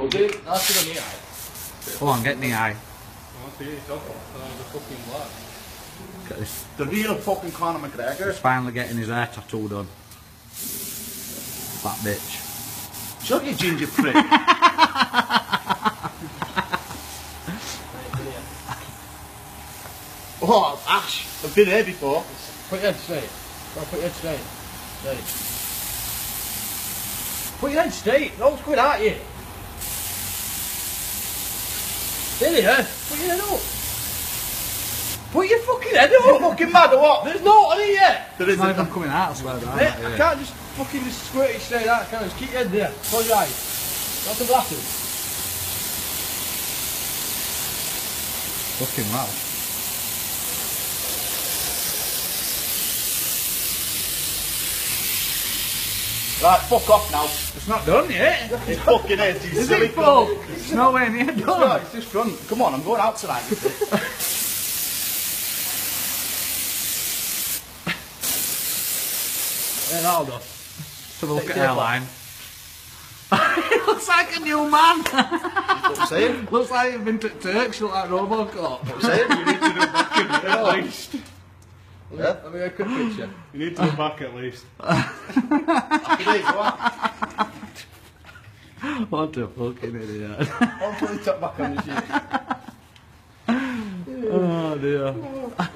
Well, dude, that's the knee eye. Go on, get the eye. I see it, the fucking black. Look at this. The real fucking Conor McGregor. He's finally getting his hair tattoo done. That bitch. Shut your ginger prick. Oh, Ash, I've been here before. Put your head straight. Go on, put your head straight. Straight. Put your head straight. No one's coming at you. There, put your head up. Put your fucking head up. You fucking mad or what? There's no on it yet. There It's not isn't. even coming out, I swear. Mate, I can't just fucking just squirt it straight out. Can I just keep your head there? Close your eyes. Got some glasses. Fucking wow. Right, fuck off now. It's not done yet. It fucking is, you Is silly it full? It's nowhere near No, done. it's just run. Come on, I'm going out tonight. Yeah, that'll do. Have a look at hairline. It looks like a new man. What I'm saying? Looks like you've been to Turks, you look like Robocop. What I'm saying? You need to do back at least. Yeah? Let me get a quick picture. You need to go back at least. Happy days, what? What a fucking idiot. I'll put the top back on the sheet. Oh dear.